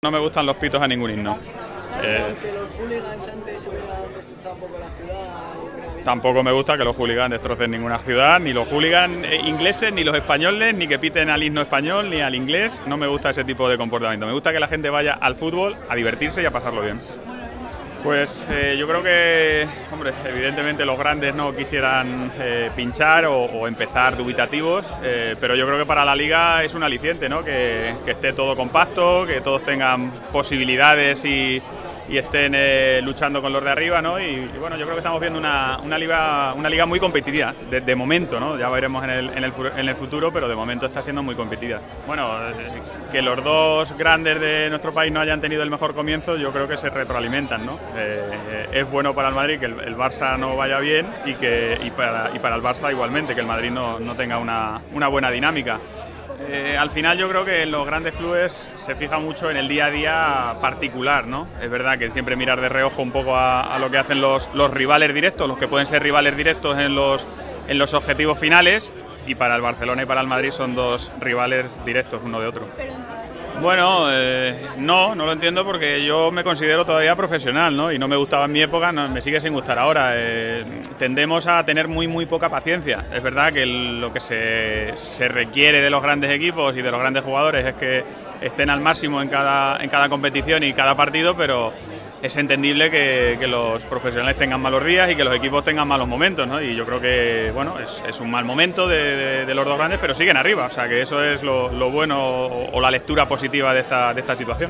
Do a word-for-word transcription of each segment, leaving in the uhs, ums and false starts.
No me gustan los pitos a ningún himno. Eh, que los hooligans antes hubieran destrozado un poco la ciudad. Tampoco me gusta que los hooligans destrocen ninguna ciudad, ni los hooligans ingleses, ni los españoles, ni que piten al himno español, ni al inglés. No me gusta ese tipo de comportamiento. Me gusta que la gente vaya al fútbol a divertirse y a pasarlo bien. Pues eh, yo creo que, hombre, evidentemente los grandes no quisieran eh, pinchar o, o empezar dubitativos, eh, pero yo creo que para la Liga es un aliciente, ¿no? Que, que esté todo compacto, que todos tengan posibilidades y, y estén eh, luchando con los de arriba, ¿no? Y, y bueno, yo creo que estamos viendo una, una, liga, una liga muy competitiva, de, de momento, ¿no? Ya veremos en el, en, el, en el futuro, pero de momento está siendo muy competitiva. Bueno, eh, que los dos grandes de nuestro país no hayan tenido el mejor comienzo, yo creo que se retroalimentan, ¿no? Eh, es bueno para el Madrid que el, el Barça no vaya bien y, que, y, para, y para el Barça igualmente, que el Madrid no, no tenga una, una buena dinámica. Eh, al final yo creo que en los grandes clubes se fija mucho en el día a día particular, ¿no? Es verdad que siempre mirar de reojo un poco a, a lo que hacen los, los rivales directos, los que pueden ser rivales directos en los, en los objetivos finales, y para el Barcelona y para el Madrid son dos rivales directos uno de otro. Bueno, eh, no, no lo entiendo porque yo me considero todavía profesional, ¿no? Y no me gustaba en mi época, no, me sigue sin gustar ahora. Eh, tendemos a tener muy, muy poca paciencia. Es verdad que el, lo que se, se requiere de los grandes equipos y de los grandes jugadores es que estén al máximo en cada, en cada competición y cada partido, pero es entendible que, que los profesionales tengan malos días y que los equipos tengan malos momentos, ¿no? Y yo creo que, bueno, es, es un mal momento de, de, de los dos grandes, pero siguen arriba, o sea que eso es lo, lo bueno o, o la lectura positiva de esta, de esta situación.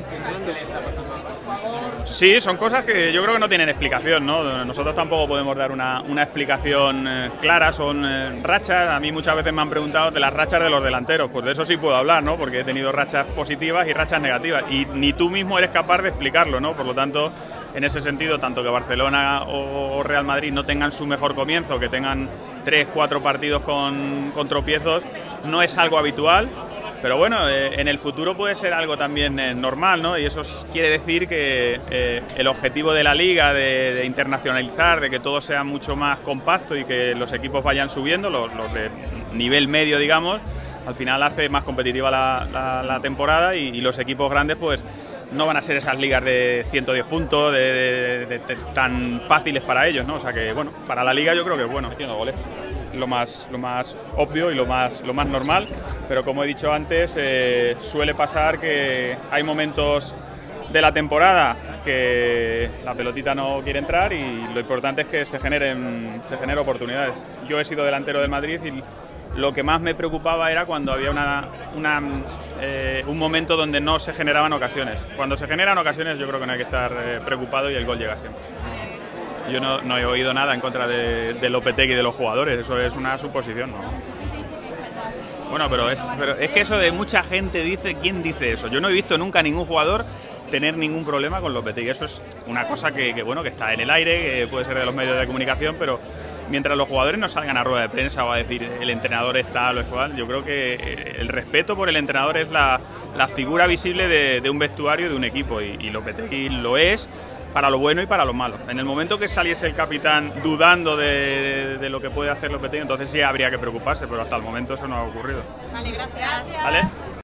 Sí, son cosas que yo creo que no tienen explicación, ¿no? Nosotros tampoco podemos dar una, una explicación eh, clara, son eh, rachas. A mí muchas veces me han preguntado de las rachas de los delanteros, pues de eso sí puedo hablar, ¿no? Porque he tenido rachas positivas y rachas negativas, y ni tú mismo eres capaz de explicarlo, ¿no? Por lo tanto, en ese sentido, tanto que Barcelona o Real Madrid no tengan su mejor comienzo, que tengan tres, cuatro partidos con, con tropiezos, no es algo habitual. Pero bueno, eh, en el futuro puede ser algo también eh, normal, ¿no? Y eso quiere decir que eh, el objetivo de la Liga de, de internacionalizar, de que todo sea mucho más compacto y que los equipos vayan subiendo, los, los de nivel medio, digamos, al final hace más competitiva la, la, la temporada y, y los equipos grandes pues no van a ser esas ligas de ciento diez puntos de, de, de, de, tan fáciles para ellos, ¿no? O sea que, bueno, para la Liga yo creo que es bueno, metiendo goles. Lo más, lo más obvio y lo más, lo más normal, pero como he dicho antes, eh, suele pasar que hay momentos de la temporada que la pelotita no quiere entrar y lo importante es que se generen, se generen oportunidades. Yo he sido delantero del Madrid y lo que más me preocupaba era cuando había una, una, eh, un momento donde no se generaban ocasiones. Cuando se generan ocasiones yo creo que no hay que estar eh, preocupado y el gol llega siempre. Yo no, no he oído nada en contra de, de Lopetegui y de los jugadores, eso es una suposición, ¿no? Bueno, pero es, pero es que eso de mucha gente dice, ¿quién dice eso? Yo no he visto nunca a ningún jugador tener ningún problema con Lopetegui, eso es una cosa que, que, bueno, que está en el aire, que puede ser de los medios de comunicación, pero mientras los jugadores no salgan a rueda de prensa o a decir el entrenador es tal o es cual, yo creo que el respeto por el entrenador es la, la figura visible de, de un vestuario, de un equipo, y, y Lopetegui lo es, para lo bueno y para lo malo. En el momento que saliese el capitán dudando de, de, de lo que puede hacer Lopetegui, entonces sí habría que preocuparse, pero hasta el momento eso no ha ocurrido. Vale, gracias. ¿Vale?